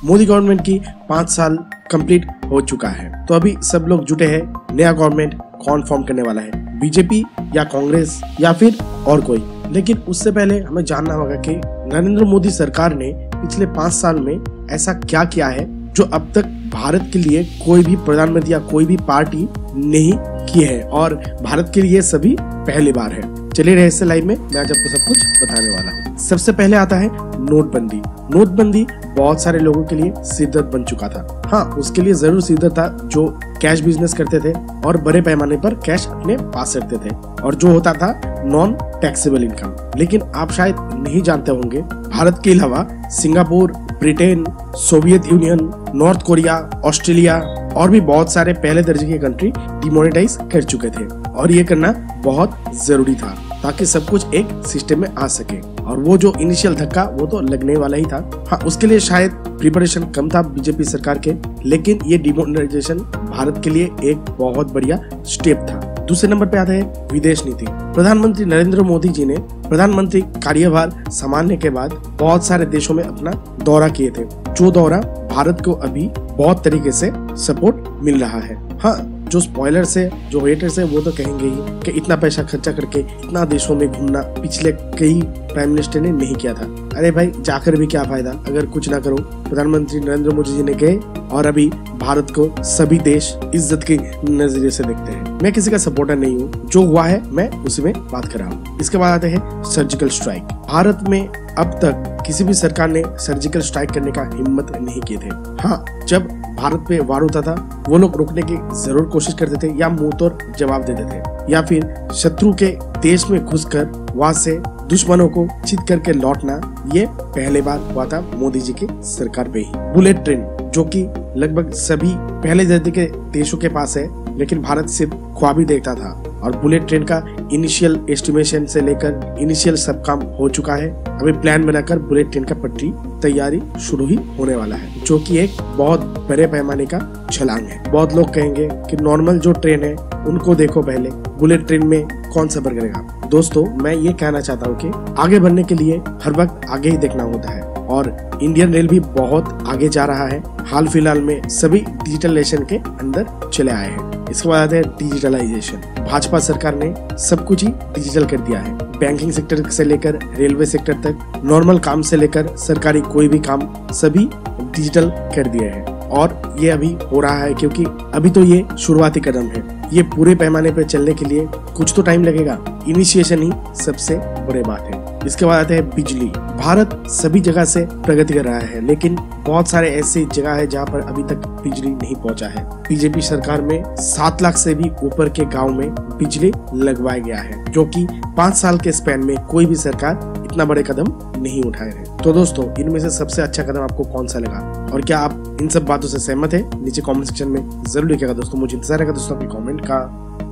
Modi government की 5 साल complete हो चुका है। तो अभी सब लोग जुटे हैं, नया गवर्नमेंट कौन फॉर्म करने वाला है, बीजेपी या कांग्रेस या फिर और कोई। लेकिन उससे पहले हमें जानना होगा कि नरेंद्र मोदी सरकार ने पिछले 5 साल में ऐसा क्या किया है जो अब तक भारत के लिए कोई भी प्रधानमंत्री या कोई भी पार्टी नहीं की है, और भारत के लिए सभी पहली बार है। चलिए रहस्य लाइव में मैं आज आपको सब कुछ बताने वाला हूँ। सबसे पहले आता है नोटबंदी। नोटबंदी बहुत सारे लोगों के लिए सिरदर्द बन चुका था। हाँ, उसके लिए जरूर सिरदर्द था जो कैश बिजनेस करते थे और बड़े पैमाने पर कैश अपने पास रखते थे, और जो होता था नॉन टैक्सेबल इनकम। लेकिन आप शायद नहीं जानते होंगे, भारत के अलावा Singapore, Britain, Soviet Union, North Korea, Australia और भी बहुत सारे पहले दर्जे के कंट्री डिमोनेटाइज कर चुके थे, और ये करना बहुत जरूरी था ताकि सब कुछ एक सिस्टम में आ सके। और वो जो इनिशियल धक्का वो तो लगने वाला ही था। हाँ, उसके लिए शायद प्रिपरेशन कम था बीजेपी सरकार के, लेकिन ये डिमोनेटाइजेशन भारत के लिए एक बहुत बढ़िया स्टेप था। दूसरे नंबर पे आता है विदेश नीति। प्रधानमंत्री नरेंद्र मोदी जी ने प्रधानमंत्री कार्यभार संभालने के बाद बहुत सारे देशों में अपना दौरा किए थे, जो दौरा भारत को अभी बहुत तरीके से सपोर्ट मिल रहा है। हाँ, जो स्पॉयलर्स है, जो हेटर्स है, वो तो कहेंगे ही कि इतना पैसा खर्चा करके इतना देशों में घूमना पिछले कई प्राइम मिनिस्टर ने नहीं किया था। अरे भाई, जाकर भी क्या फायदा अगर कुछ ना करो। प्रधानमंत्री नरेंद्र मोदी जी ने गए और अभी भारत को सभी देश इज्जत के नजरिए से देखते हैं। मैं किसी का सपोर्टर नहीं हूँ, जो हुआ है मैं उसी में बात कर रहा हूँ। इसके बाद आते हैं सर्जिकल स्ट्राइक। भारत में अब तक किसी भी सरकार ने सर्जिकल स्ट्राइक करने का हिम्मत नहीं किए थे। हाँ, जब भारत पे वार होता था वो लोग रोकने की जरूर कोशिश करते थे, या मुंह तोड़ जवाब देते थे, या फिर शत्रु के देश में घुसकर वहां से दुश्मनों को चित करके लौटना। ये पहले बार हुआ था मोदी जी की सरकार पे ही। बुलेट ट्रेन, जो कि लगभग सभी पहले दर्जे के देशों के पास है, लेकिन भारत सिर्फ ख्वाब ही देखता था। और बुलेट ट्रेन का इनिशियल एस्टिमेशन से लेकर इनिशियल सब काम हो चुका है। अभी प्लान बनाकर बुलेट ट्रेन का पटरी तैयारी शुरू ही होने वाला है, जो कि एक बहुत बड़े पैमाने का छलांग है। बहुत लोग कहेंगे कि नॉर्मल जो ट्रेन है उनको देखो पहले, बुलेट ट्रेन में कौन सफर करेगा। दोस्तों, मैं ये कहना चाहता हूँ कि आगे बढ़ने के लिए हर वक्त आगे ही देखना होता है, और इंडियन रेल भी बहुत आगे जा रहा है। हाल फिलहाल में सभी डिजिटलाइजेशन के अंदर चले आए हैं। इसके बाद आते हैं डिजिटलाइजेशन। भाजपा सरकार ने सब कुछ ही डिजिटल कर दिया है। बैंकिंग सेक्टर से लेकर रेलवे सेक्टर तक, नॉर्मल काम से लेकर सरकारी कोई भी काम, सभी डिजिटल कर दिए हैं। और ये अभी हो रहा है क्योंकि अभी तो ये शुरुआती कदम है। ये पूरे पैमाने पे चलने के लिए कुछ तो टाइम लगेगा। इनिशिएशन ही सबसे बड़ी बात है। इसके बाद आते हैं बिजली। भारत सभी जगह से प्रगति कर रहा है, लेकिन बहुत सारे ऐसी जगह है जहाँ पर अभी तक बिजली नहीं पहुँचा है। बीजेपी सरकार में 7 लाख से भी ऊपर के गांव में बिजली लगवाया गया है, जो कि 5 साल के स्पैन में कोई भी सरकार इतना बड़े कदम नहीं उठाए हैं। तो दोस्तों, इनमें से सबसे अच्छा कदम आपको कौन सा लगा, और क्या आप इन सब बातों से सहमत है? नीचे कमेंट सेक्शन में जरूर लिखिएगा दोस्तों। मुझे इंतजार रहेगा दोस्तों आपके कमेंट का।